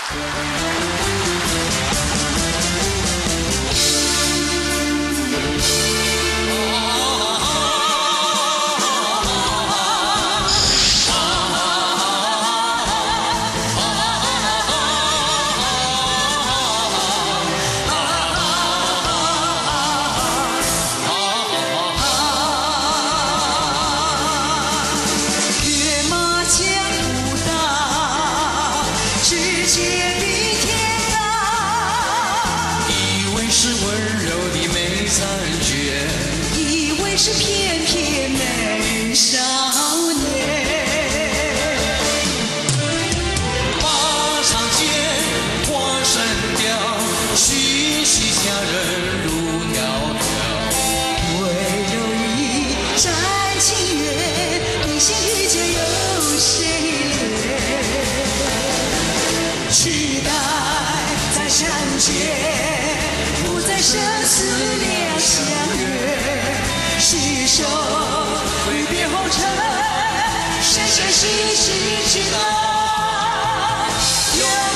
是翩翩美少年， 马上见，花声调，徐徐佳人如袅袅。 唯有一盏情缘，你心遇见有谁怜？期待在相见，不再生死两相约。携手挥别红尘，深深世世之爱。